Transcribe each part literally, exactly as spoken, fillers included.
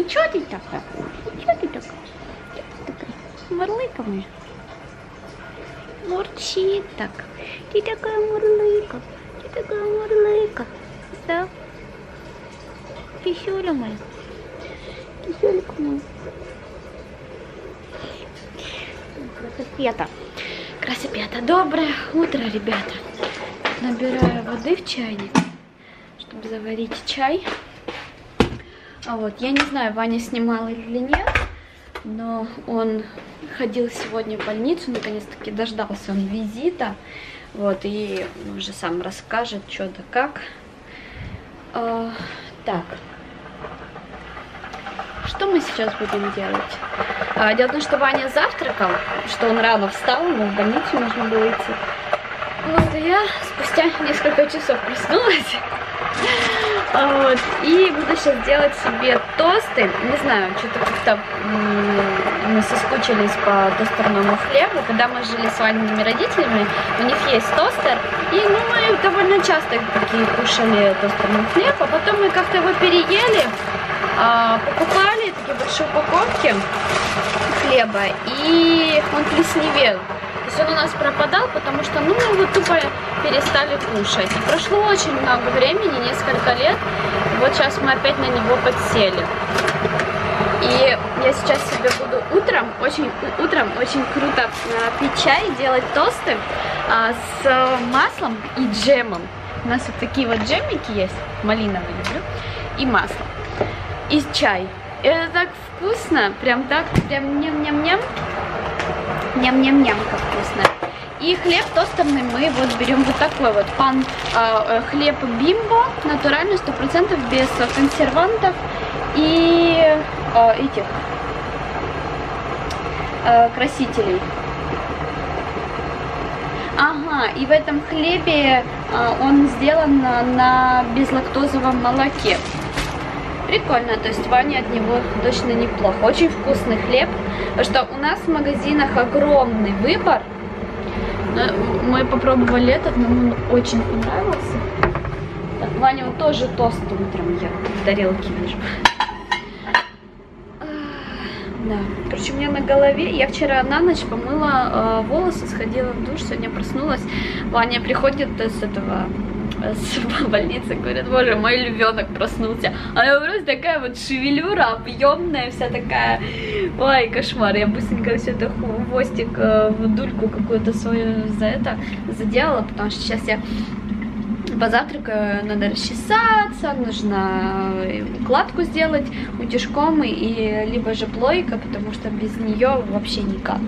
Чё ты такая? Чё ты такая? Чё ты такая? Мурлыка моя. Мурчит так. Ты такая мурлыка. Ты такая мурлыка. Да? Кисюля моя. Кисюлька моя. Красопета. Красопета. Доброе утро, ребята. Набираю воды в чайник, чтобы заварить чай. А вот, я не знаю, Ваня снимал или нет, но он ходил сегодня в больницу, наконец-таки дождался он визита. Вот, и он уже сам расскажет, что да как. А, так. Что мы сейчас будем делать? А, дело в том, что Ваня завтракал, что он рано встал, ему в больницу нужно было идти. Вот, и я спустя несколько часов проснулась. Вот, и буду сейчас делать себе тосты. Не знаю, что-то как-то мы соскучились по тостерному хлебу. Когда мы жили с Ваниными родителями, у них есть тостер. И ну, мы довольно часто такие кушали тостерный хлеб. А потом мы как-то его переели, покупали такие большие упаковки хлеба, и он плесневел. То есть он у нас пропадал, потому что ну, мы его тупо перестали кушать. И прошло очень много времени, несколько лет. И вот сейчас мы опять на него подсели. И я сейчас себе буду утром, очень, утром очень круто а, пить чай, делать тосты а, с маслом и джемом. У нас вот такие вот джемики есть, малиновый люблю, и масло, и чай. И это так вкусно, прям так, прям ням-ням-ням. Ням-ням-ням, как вкусно. И хлеб тостерный мы вот берем вот такой вот пан э, хлеб Бимбо, натуральный, сто процентов, без консервантов и э, этих э, красителей. Ага, и в этом хлебе э, он сделан на, на безлактозовом молоке. Прикольно, то есть Ваня от него точно неплохо. Очень вкусный хлеб, потому что у нас в магазинах огромный выбор. Мы попробовали этот, но он очень понравился. Так, Ваня он тоже тост утром ел, в тарелке вижу. Да, короче, у меня на голове, я вчера на ночь помыла э, волосы, сходила в душ, сегодня проснулась. Ваня приходит с этого... с больницы, говорят, боже, мой львенок проснулся. Она просто такая вот шевелюра объемная, вся такая, ой, кошмар. Я быстренько все это хвостик в дульку какую-то свою за это заделала, потому что сейчас я позавтракаю, надо расчесаться, нужно укладку сделать утюжком и либо же плойка, потому что без нее вообще никак.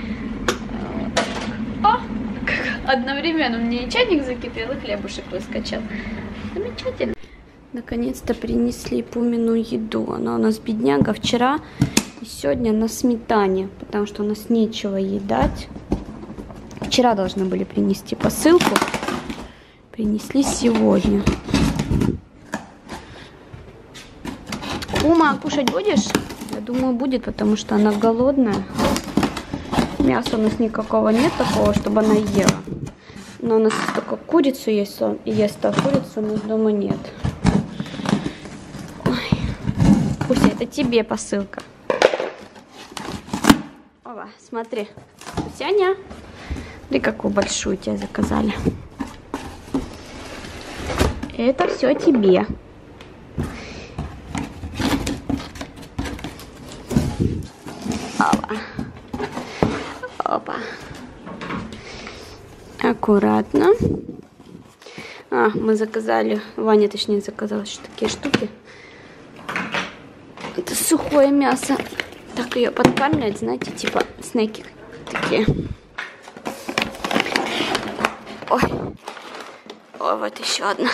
О! Одновременно мне и чайник закипел, и хлебушек выскочил. Замечательно. Наконец-то принесли Пумину еду. Она у нас бедняга вчера и сегодня на сметане, потому что у нас нечего едать. Вчера должны были принести посылку. Принесли сегодня. Пума, кушать будешь? Я думаю, будет, потому что она голодная. Мяса у нас никакого нет такого, чтобы она ела. Но у нас только курицу есть, и ест, а курицу у нас дома нет. Ой. Пусть это тебе посылка. Ова, смотри. Пусяня. Да какую большую тебе заказали. Это все тебе. Ова. Опа. Аккуратно. А, мы заказали, Ваня точнее заказал еще такие штуки. Это сухое мясо. Так ее подкармливать, знаете, типа снеки такие. Ой. Ой, вот еще одна.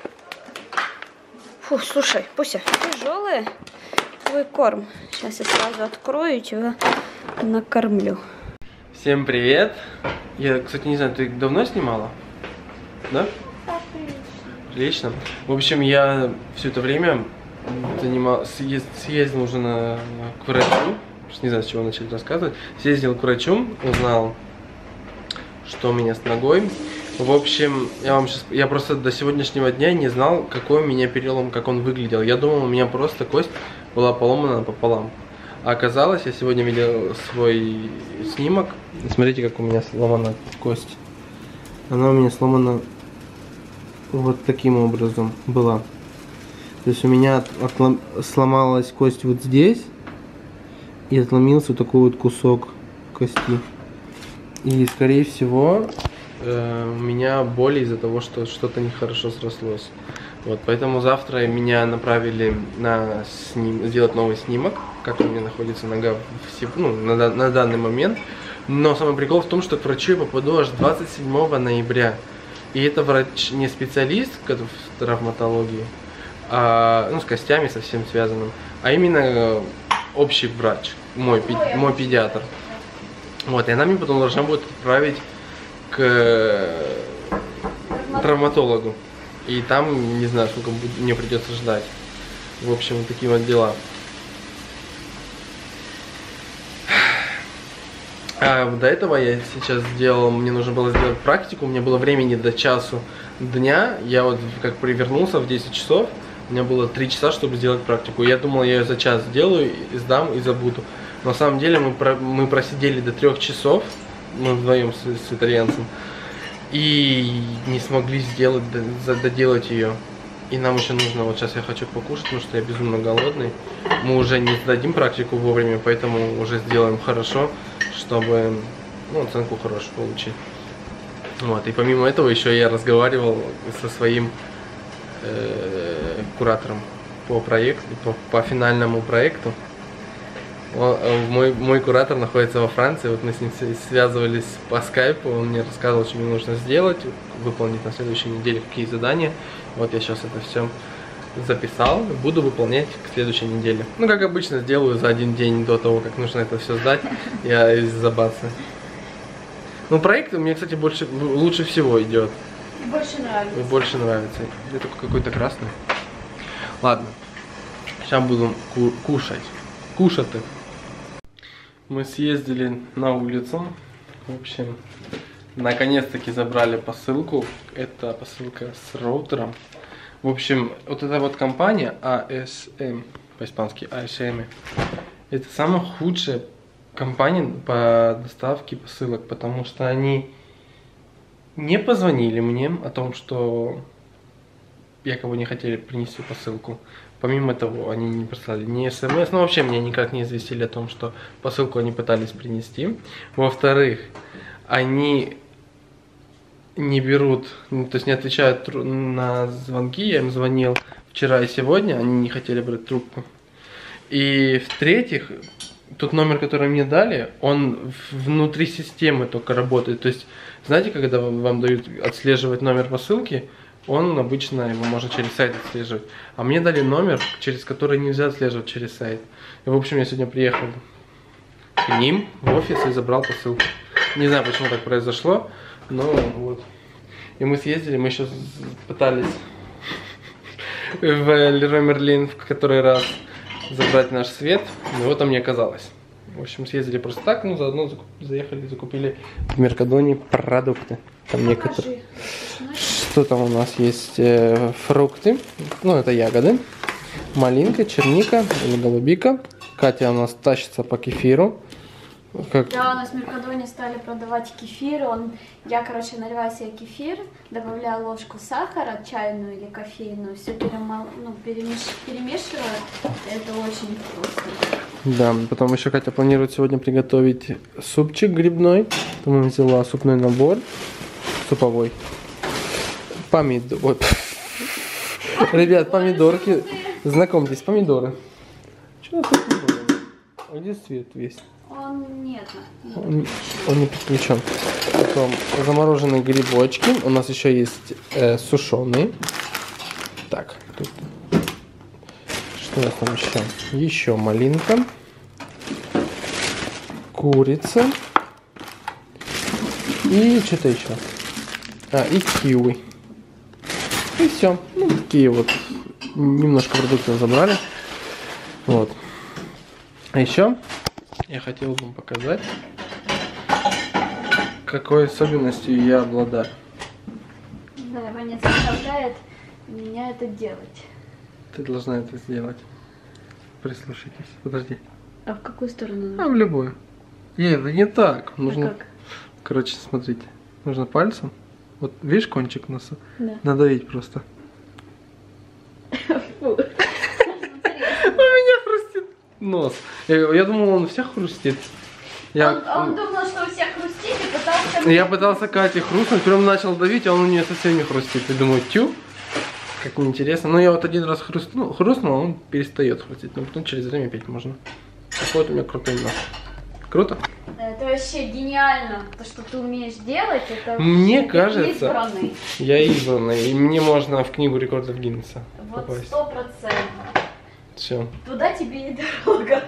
Фу, слушай, Пуся, тяжелый твой корм. Сейчас я сразу открою и тебя накормлю. Всем привет! Я, кстати, не знаю, ты давно снимала? Да? Отлично. В общем, я все это время занимал, съездил уже на, к врачу. Не знаю, с чего начать рассказывать. Съездил к врачу, узнал, что у меня с ногой. В общем, я вам сейчас, я просто до сегодняшнего дня не знал, какой у меня перелом, как он выглядел. Я думал, у меня просто кость была поломана пополам. А оказалось, я сегодня видел свой снимок. Смотрите, как у меня сломана кость. Она у меня сломана вот таким образом была. То есть у меня отлом... сломалась кость вот здесь. И отломился вот такой вот кусок кости. И скорее всего э, у меня боли из-за того, что что-то нехорошо срослось. Вот, поэтому завтра меня направили на сним... сделать новый снимок, как у меня находится нога в... ну, на, на данный момент. Но самый прикол в том, что к врачу я попаду аж двадцать седьмого ноября. И это врач не специалист в травматологии, а, ну, с костями совсем связанным, а именно общий врач, мой, мой педиатр. Вот, и она мне потом должна будет отправить к травматологу. И там, не знаю, сколько мне придется ждать. В общем, вот такие вот дела. А до этого я сейчас сделал, мне нужно было сделать практику, у меня было времени до часу дня. Я вот как привернулся в десять часов, у меня было три часа, чтобы сделать практику. Я думал, я ее за час сделаю, сдам и забуду. Но на самом деле мы, про, мы просидели до трех часов, мы вдвоем с, с итальянцем. И не смогли сделать, доделать ее. И нам еще нужно, вот сейчас я хочу покушать, потому что я безумно голодный. Мы уже не сдадим практику вовремя, поэтому уже сделаем хорошо, чтобы, ну, оценку хорошую получить. Вот, и помимо этого еще я разговаривал со своим э, куратором по проекту, по, по финальному проекту. Мой, мой куратор находится во Франции, вот мы с ним связывались по скайпу, он мне рассказывал, что мне нужно сделать, выполнить на следующей неделе, какие задания. Вот я сейчас это все записал, буду выполнять к следующей неделе. Ну, как обычно, сделаю за один день до того, как нужно это все сдать, я из-за бацы. Ну, проект у меня, кстати, больше, лучше всего идет. Больше нравится. Больше нравится. Я только какой-то красный. Ладно, сейчас буду ку кушать. Кушать. Мы съездили на улицу. В общем, наконец-таки забрали посылку. Это посылка с роутером. В общем, вот эта вот компания а эс эм, по-испански а эс эм, это самая худшая компания по доставке посылок, потому что они не позвонили мне о том, что якобы не хотели принести посылку. Помимо того, они не прислали ни смс, ну вообще меня никак не известили о том, что посылку они пытались принести. Во-вторых, они не берут, то есть не отвечают на звонки, я им звонил вчера и сегодня, они не хотели брать трубку. И в-третьих, тот номер, который мне дали, он внутри системы только работает. То есть, знаете, когда вам дают отслеживать номер посылки, он обычно, его можно через сайт отслеживать. А мне дали номер, через который нельзя отслеживать через сайт. И, в общем, я сегодня приехал к ним в офис и забрал посылку. Не знаю, почему так произошло, но вот. И мы съездили, мы еще пытались в Леруа Мерлен в который раз забрать наш свет, но его там не оказалось. В общем, съездили просто так, ну, заодно заехали, закупили в Меркадоне продукты. Там некоторые... Что там у нас есть? Э, фрукты, ну, это ягоды, малинка, черника или голубика. Катя у нас тащится по кефиру. Как... Да, у нас в Меркадоне стали продавать кефир. Он, я, короче, наливаю себе кефир, добавляю ложку сахара, чайную или кофейную, все перемал, ну, перемеш... перемешиваю. Это очень вкусно. Да, потом еще Катя планирует сегодня приготовить супчик грибной. Там она взяла супной набор, суповой. Помидор. Ой. Ребят, помидорки. Знакомьтесь, помидоры. Что это помидоры? А где цвет весь? Он нет. Он, он не подключен. Потом замороженные грибочки. У нас еще есть э, сушеные. Так, тут. Что у нас там еще? Еще малинка. Курица. И что-то еще. А, и киви. И все. Ну, такие вот. Немножко продуктов забрали. Вот. А еще я хотел вам показать, какой особенностью я обладаю. Да, Ваня заставляет меня это делать. Ты должна это сделать. прислушайтесь. Подожди. А в какую сторону? А в любую. Ей, это не так. Нужно... А как? Короче, смотрите. Нужно пальцем. Вот видишь кончик носа? Да. Надавить просто. Фу. У меня хрустит нос. Я, я думал, он у всех хрустит. Я, Он, он думал, что у всех хрустит и пытался... я пытался Кате хрустнуть, прям начал давить, а он у нее совсем не хрустит. И думаю, тю, как неинтересно. Но я вот один раз хрустнул, хрустнул, он перестает хрустить. Но потом через время пить можно. Такой вот у меня крутой нос. Круто? Это вообще гениально. То, что ты умеешь делать, это... Мне ты кажется, избранный. я избранный, и мне можно в книгу рекордов Гиннесса Вот попасть. сто процентов. Все. Туда тебе и дорога.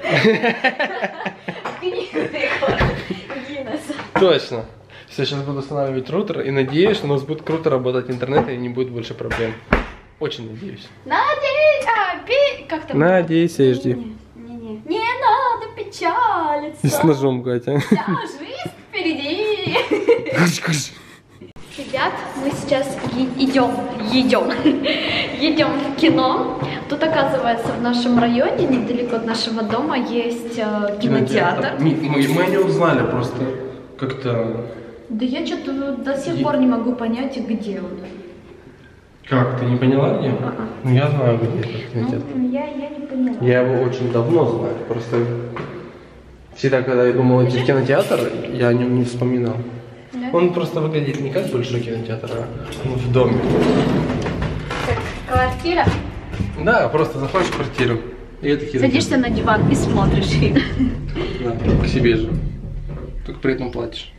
В книгу рекордов Гиннесса. Точно. Все, сейчас буду устанавливать роутер и надеюсь, что у нас будет круто работать интернет и не будет больше проблем. Очень надеюсь. Надеюсь, а, пи... Как там? Надейся и жди. Не-не. Не надо печалиться. И с ножом, Катя. Вся жизнь впереди. Куш, куш. Ребят, мы сейчас идем, едем, едем в кино. Тут, оказывается, в нашем районе, недалеко от нашего дома, есть э, кинотеатр. Мы, мы, мы не узнали просто как-то... Да я что-то до сих пор не могу понять, где он. Как, ты не поняла где? А-а. Ну я знаю, где этот кинотеатр. Ну, я, я не поняла. Я его очень давно знаю, просто всегда, когда я думал идти в кинотеатр, я о нем не вспоминал. Да? Он просто выглядит не как большой кинотеатр, а он в доме. Как квартира. Да, просто заходишь в квартиру, и это кинотеатр. Садишься на диван и смотришь фильм. Да, к себе же. Только при этом платишь.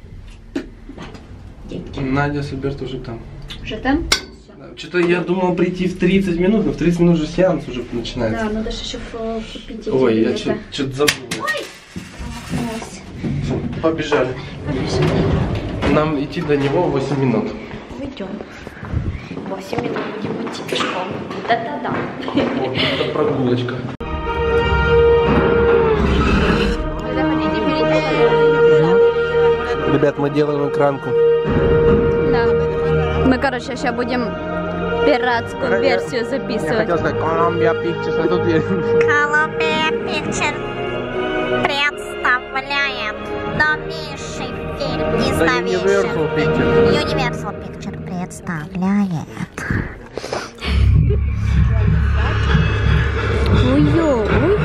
Надя с Альбертом уже там. Уже там? Да, что-то я думал прийти в тридцать минут, но в тридцать минут же сеанс уже начинается. Да, надо же еще купить эти Ой, я билеты. что-то забыл. Ой! Промахнулась. Побежали. Побежали. Нам идти до него восемь минут. Уйдем. восемь минут будем идти пешком. Да-да-да. Вот, это прогулочка. Ребят, мы делаем экранку. Да. Мы, короче, сейчас будем пиратскую версию Я записывать. хотел сказать Columbia Pictures, а тут я... Columbia Pictures представляет новейший фильм из Да, новейших. Universal Pictures. Universal Pictures представляет. Ой-ё,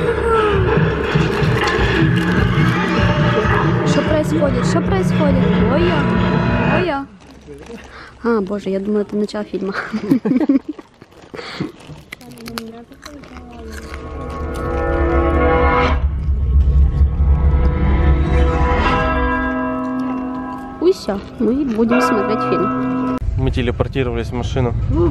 Что происходит? Что происходит? Ой-ё, ой-ё. А, боже, я думала, это начало фильма. И все, мы будем смотреть фильм. Мы телепортировались в машину.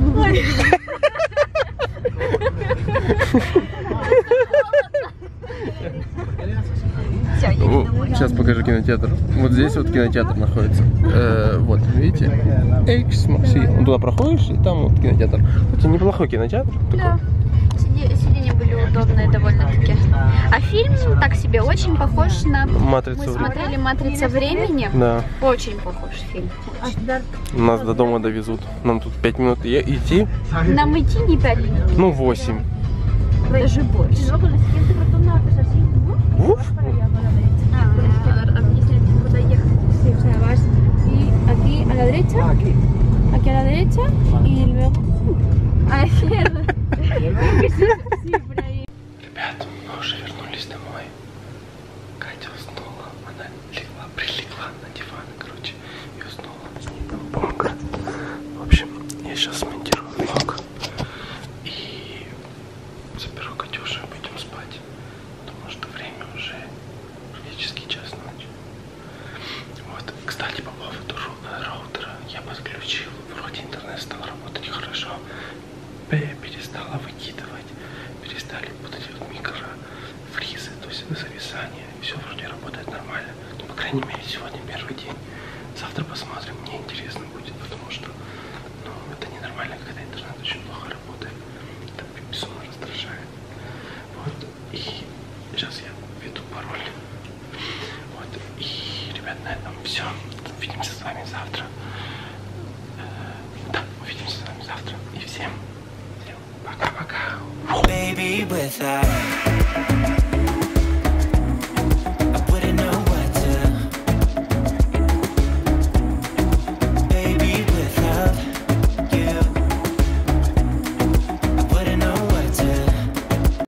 Сейчас покажу кинотеатр. Вот здесь вот кинотеатр находится. Э, вот, видите? X-Maxi. Вот туда проходишь, и там вот кинотеатр. Хотя неплохой кинотеатр. Да. Сиденья были удобные довольно-таки. А фильм так себе очень похож на... Матрицу Мы времени. смотрели «Матрица времени». Да. Очень похож фильм. Нас до дома довезут. Нам тут пять минут е- идти. Нам идти не пять минут, Ну, восемь. даже больше. Уф. Объяснять, куда ехать. Sí, o sea, vas y aquí a la derecha, aquí, aquí a la derecha y luego a la izquierda. Sí, por ahí. Ребят, мы уже вернулись домой. Катя уснула. Она легла, прилегла на диван, короче, и уснула. Бомка. В общем, я сейчас смонтирую влог и заберу Катюшу и пойдем спать. Потому что время уже практически час ночи. Вот, кстати, по поводу роутера я подключил. Вроде интернет стал работать хорошо. Перестала выкидывать, перестали вот эти вот микрофризы, то есть зависание, все вроде работает нормально. Ну, по крайней мере, сегодня первый день. Завтра посмотрим, мне интересно будет, потому что, ну, это ненормально, когда интернет очень плохо работает. Это безумно раздражает. Вот, и сейчас я введу пароль. Вот, и, ребят, на этом все. Увидимся с вами завтра. Да, увидимся с вами завтра. И всем Пока-пока. Baby, without